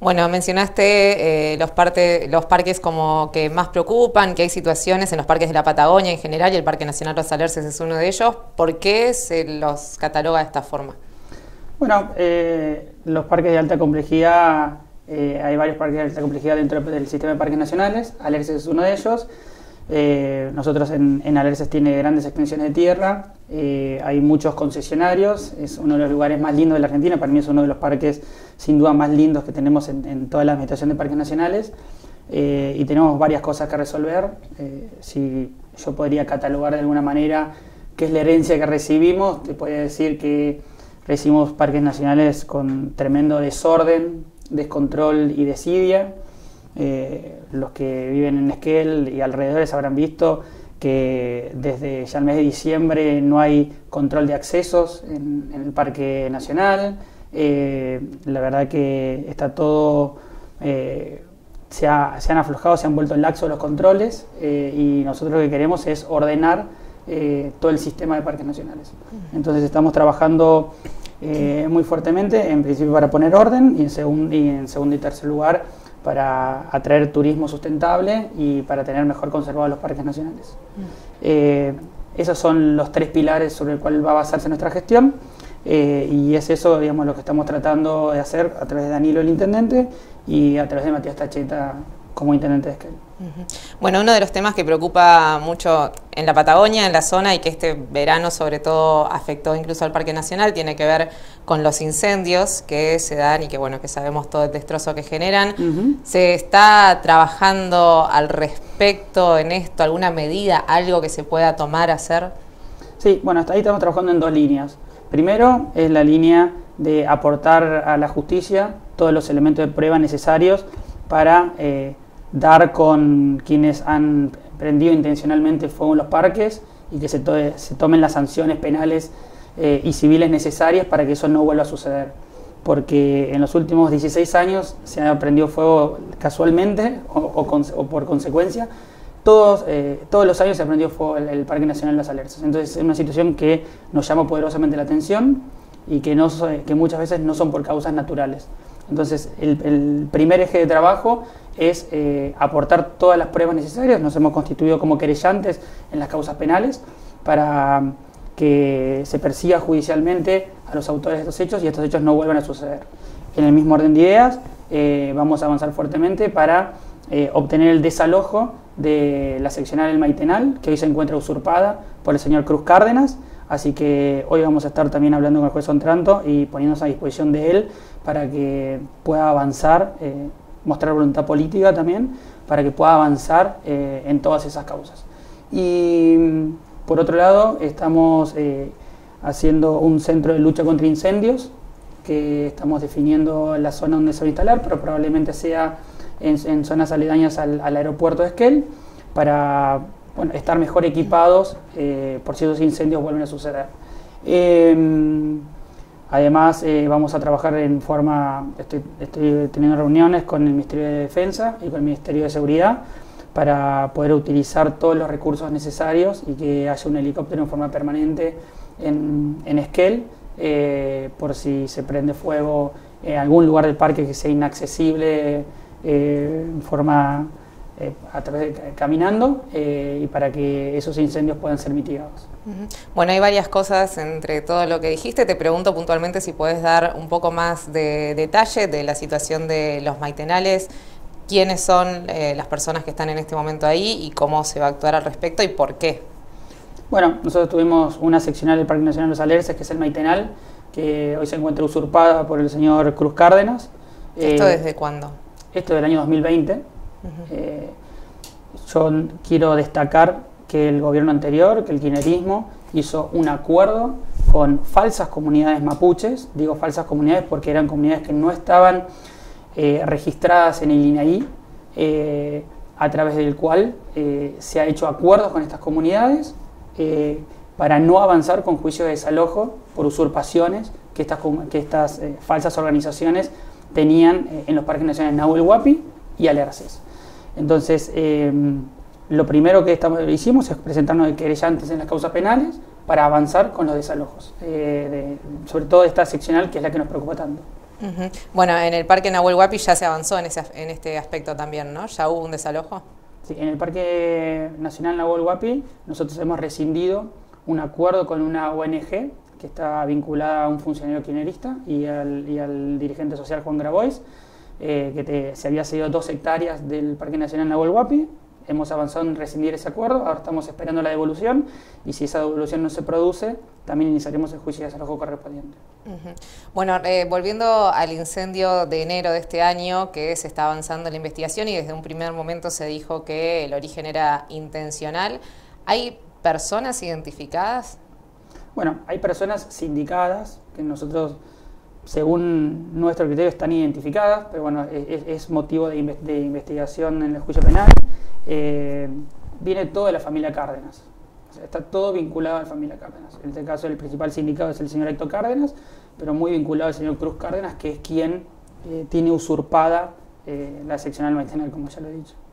Bueno, mencionaste los parques como que más preocupan, que hay situaciones en los parques de la Patagonia en general y el Parque Nacional Los Alerces es uno de ellos. ¿Por qué se los cataloga de esta forma? Bueno, los parques de alta complejidad, hay varios parques de alta complejidad dentro del sistema de parques nacionales. Alerces es uno de ellos. Nosotros en Alerces tiene grandes extensiones de tierra, hay muchos concesionarios, es uno de los lugares más lindos de la Argentina, para mí es uno de los parques sin duda más lindos que tenemos en toda la administración de parques nacionales, y tenemos varias cosas que resolver. Si yo podría catalogar de alguna manera qué es la herencia que recibimos, te podría decir que recibimos parques nacionales con tremendo desorden, descontrol y desidia. Los que viven en Esquel y alrededores habrán visto que desde ya el mes de diciembre no hay control de accesos en el Parque Nacional. La verdad que está todo, se han aflojado, se han vuelto laxos los controles, y nosotros lo que queremos es ordenar todo el sistema de parques nacionales. Entonces estamos trabajando muy fuertemente, en principio para poner orden, y en segundo y tercer lugar para atraer turismo sustentable y para tener mejor conservados los parques nacionales. Esos son los tres pilares sobre el cual va a basarse nuestra gestión, y es eso, digamos, lo que estamos tratando de hacer a través de Danilo, el intendente, y a través de Matías Tacheta como intendente de Esquel. Bueno, uno de los temas que preocupa mucho en la Patagonia, en la zona, y que este verano sobre todo afectó incluso al Parque Nacional, tiene que ver con los incendios que se dan y que, bueno, que sabemos todo el destrozo que generan. ¿Se está trabajando al respecto en esto? ¿Alguna medida, algo que se pueda tomar, hacer? Sí, bueno, hasta ahí estamos trabajando en dos líneas. Primero es la línea de aportar a la justicia todos los elementos de prueba necesarios para dar con quienes han prendido intencionalmente fuego en los parques y que se tomen las sanciones penales y civiles necesarias para que eso no vuelva a suceder. Porque en los últimos 16 años se ha prendido fuego casualmente o por consecuencia. Todos los años se ha prendido fuego el Parque Nacional Los Alerces. Entonces es una situación que nos llama poderosamente la atención y que muchas veces no son por causas naturales. Entonces el primer eje de trabajo es aportar todas las pruebas necesarias. Nos hemos constituido como querellantes en las causas penales para que se persiga judicialmente a los autores de estos hechos y estos hechos no vuelvan a suceder. En el mismo orden de ideas, vamos a avanzar fuertemente para obtener el desalojo de la seccional El Maitenal, que hoy se encuentra usurpada por el señor Cruz Cárdenas. Así que hoy vamos a estar también hablando con el juez Ontranto y poniéndonos a disposición de él para que pueda avanzar, mostrar voluntad política también, para que pueda avanzar en todas esas causas. Y por otro lado, estamos haciendo un centro de lucha contra incendios, que estamos definiendo la zona donde se va a instalar, pero probablemente sea en zonas aledañas al aeropuerto de Esquel, para estar mejor equipados por si esos incendios vuelven a suceder. Además, vamos a trabajar estoy teniendo reuniones con el Ministerio de Defensa y con el Ministerio de Seguridad para poder utilizar todos los recursos necesarios y que haya un helicóptero en forma permanente en Esquel, por si se prende fuego en algún lugar del parque que sea inaccesible en forma caminando, y para que esos incendios puedan ser mitigados. Bueno, hay varias cosas entre todo lo que dijiste. Te pregunto puntualmente si puedes dar un poco más de detalle de la situación de los Maitenales, quiénes son las personas que están en este momento ahí y cómo se va a actuar al respecto y por qué. Bueno, nosotros tuvimos una seccional del Parque Nacional Los Alerces, que es el Maitenal, que hoy se encuentra usurpada por el señor Cruz Cárdenas. ¿Esto desde cuándo? Esto del año 2020. Yo quiero destacar que el gobierno anterior, que el kirchnerismo, hizo un acuerdo con falsas comunidades mapuches. Digo falsas comunidades porque eran comunidades que no estaban registradas en el INAI, a través del cual se ha hecho acuerdos con estas comunidades para no avanzar con juicios de desalojo por usurpaciones que estas falsas organizaciones tenían en los parques nacionales Nahuel Huapi y Alerces. Entonces, lo primero que hicimos es presentarnos de querellantes en las causas penales para avanzar con los desalojos, sobre todo esta seccional, que es la que nos preocupa tanto. Ujú. Bueno, en el Parque Nahuel Huapi ya se avanzó en este aspecto también, ¿no? ¿Ya hubo un desalojo? Sí, en el Parque Nacional Nahuel Huapi nosotros hemos rescindido un acuerdo con una ONG que está vinculada a un funcionario kirchnerista y al dirigente social Juan Grabois, se había cedido 2 hectáreas del Parque Nacional Nahuel Huapi. Hemos avanzado en rescindir ese acuerdo, ahora estamos esperando la devolución y si esa devolución no se produce, también iniciaremos el juicio de desalojo correspondiente. Ujú. Bueno, volviendo al incendio de enero de este año, que se está avanzando en la investigación y desde un primer momento se dijo que el origen era intencional, ¿hay personas identificadas? Bueno, hay personas sindicadas que nosotros, según nuestro criterio, están identificadas, pero bueno, es motivo de investigación en el juicio penal. Viene toda la familia Cárdenas, o sea, está todo vinculado a la familia Cárdenas. En este caso el principal sindicado es el señor Héctor Cárdenas, pero muy vinculado al señor Cruz Cárdenas, que es quien tiene usurpada la seccional maitenal, como ya lo he dicho.